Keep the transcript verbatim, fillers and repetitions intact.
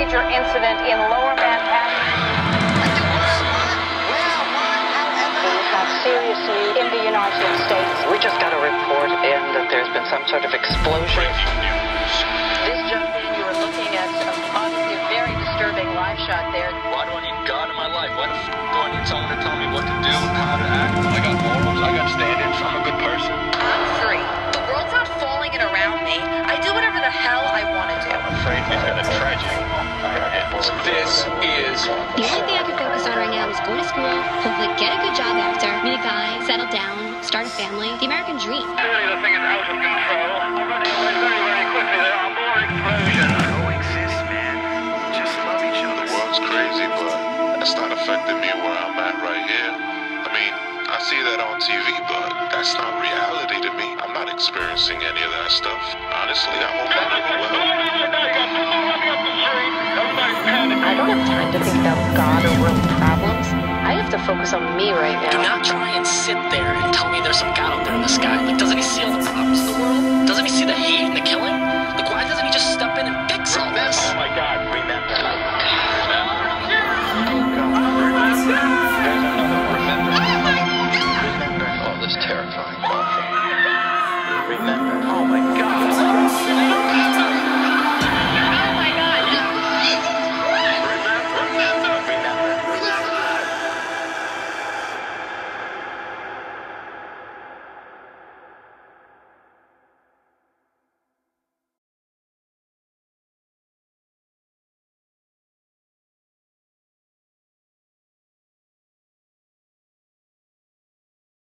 major incident in Lower Manhattan. We have serious news in the United States. We just got a report in that there's been some sort of explosion. This gentleman, you are looking at some obviously very disturbing live shot there. Why do I need God in my life? Why the f*** do I need someone to tell me what to do and how to act? I got morals, I got standards, I'm a good person. I'm free. The world's not falling in around me. I do whatever the hell I want to do. I'm afraid we've got a tragedy. This is... The only thing I can focus on right now is going to school, hopefully get a good job after, meet a guy, settle down, start a family. The American dream. Clearly the thing is out of control. Already very, very quickly there are more explosions. Coexist, man. Just love each other. The world's crazy, but that's not affecting me where I'm at right here. I mean, I see that on T V, but that's not reality to me. I'm not experiencing any of that stuff. Honestly, I hope I never will. I don't have time to think about God or world problems. I have to focus on me right now. Do not try and sit there and tell me there's some God out there in the sky. Like, doesn't he see all the problems in the world?